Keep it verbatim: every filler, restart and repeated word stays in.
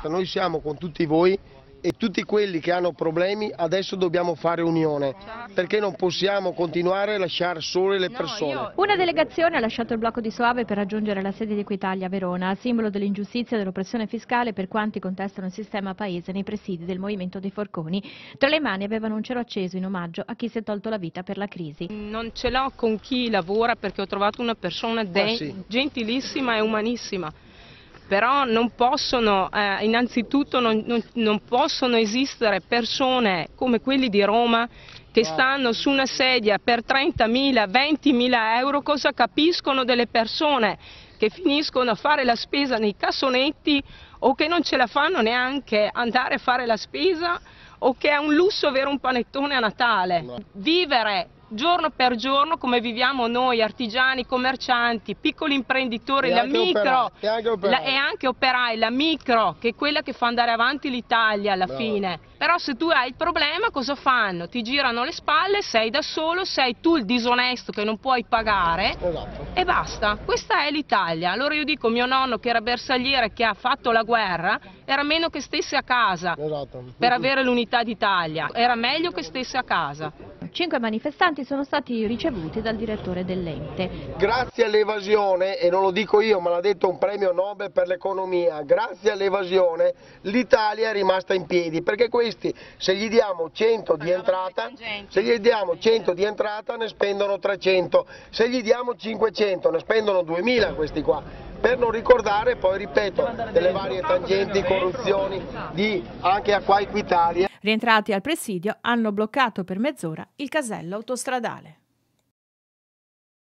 basta, noi siamo con tutti voi e tutti quelli che hanno problemi adesso dobbiamo fare unione, perché non possiamo continuare a lasciare sole le persone. Una delegazione ha lasciato il blocco di Soave per raggiungere la sede di Equitalia a Verona, simbolo dell'ingiustizia e dell'oppressione fiscale per quanti contestano il sistema paese nei presidi del Movimento dei Forconi. Tra le mani avevano un cielo acceso in omaggio a chi si è tolto la vita per la crisi. Non ce l'ho con chi lavora perché ho trovato una persona Ah, sì. gentilissima e umanissima. Però non possono, eh, innanzitutto non, non, non possono esistere persone come quelli di Roma che stanno su una sedia per trentamila, ventimila euro, cosa capiscono delle persone che finiscono a fare la spesa nei cassonetti o che non ce la fanno neanche andare a fare la spesa o che è un lusso avere un panettone a Natale. No. Vivere giorno per giorno come viviamo noi artigiani, commercianti, piccoli imprenditori, E la anche micro operai, e anche operai. la, e anche operai, la micro che è quella che fa andare avanti l'Italia alla Bravo. fine. Però se tu hai il problema cosa fanno? Ti girano le spalle, sei da solo, sei tu il disonesto che non puoi pagare. Esatto. E basta, questa è l'Italia. Allora io dico, mio nonno che era bersagliere, che ha fatto la guerra, era meno che stesse a casa Esatto. per avere l'unità d'Italia, era meglio che stesse a casa. Cinque manifestanti sono stati ricevuti dal direttore dell'ente. Grazie all'evasione, e non lo dico io ma l'ha detto un premio Nobel per l'economia, grazie all'evasione l'Italia è rimasta in piedi, perché questi se gli diamo cento di entrata, se gli diamo cento di entrata ne spendono trecento, se gli diamo cinquecento ne spendono duemila questi qua. Per non ricordare, poi ripeto, delle varie tangenti, corruzioni di anche Acqua Equitalia. Rientrati al presidio hanno bloccato per mezz'ora il casello autostradale.